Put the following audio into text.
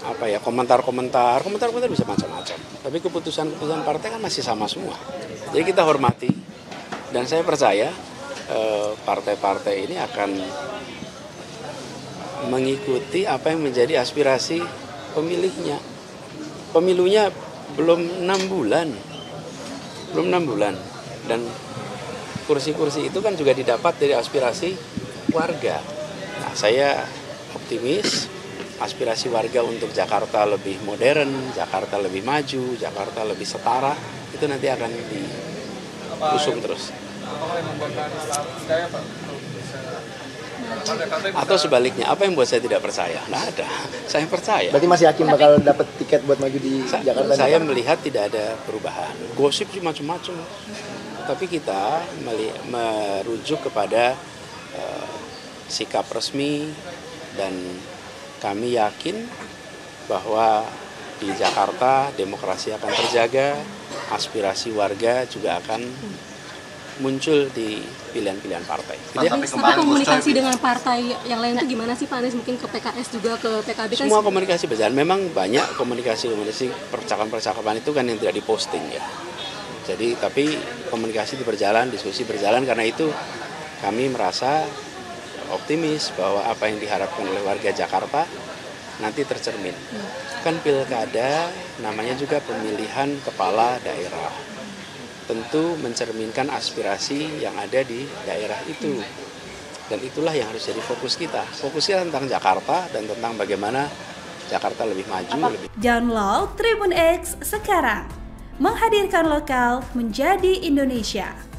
komentar bisa macam-macam. Tapi keputusan partai kan masih sama semua. Jadi kita hormati dan saya percaya partai-partai ini akan mengikuti apa yang menjadi aspirasi pemilihnya. Pemilunya belum 6 bulan, dan kursi-kursi itu kan juga didapat dari aspirasi warga. Nah, saya optimis aspirasi warga untuk Jakarta lebih modern, Jakarta lebih maju, Jakarta lebih setara, itu nanti akan diusung terus. Atau sebaliknya, apa yang buat saya tidak percaya? Nggak ada, saya percaya. Berarti masih yakin bakal dapat tiket buat maju di Jakarta? Saya melihat tidak ada perubahan. Gosip sih macam-macam. Tapi kita merujuk kepada sikap resmi, dan kami yakin bahwa di Jakarta demokrasi akan terjaga, aspirasi warga juga akan muncul di pilihan-pilihan partai. Tapi komunikasi dengan partai yang lain itu gimana sih Pak Anies? Mungkin ke PKS juga, ke PKB kan? Semua komunikasi berjalan. Memang banyak komunikasi percakapan-percakapan itu kan yang tidak diposting ya. Jadi tapi komunikasi itu berjalan, diskusi berjalan, karena itu kami merasa optimis bahwa apa yang diharapkan oleh warga Jakarta nanti tercermin. Kan pilkada namanya juga pemilihan kepala daerah. Tentu mencerminkan aspirasi yang ada di daerah itu. Dan itulah yang harus jadi fokus kita. Fokusnya tentang Jakarta dan tentang bagaimana Jakarta lebih maju. Download Tribun X sekarang. Menghadirkan lokal menjadi Indonesia.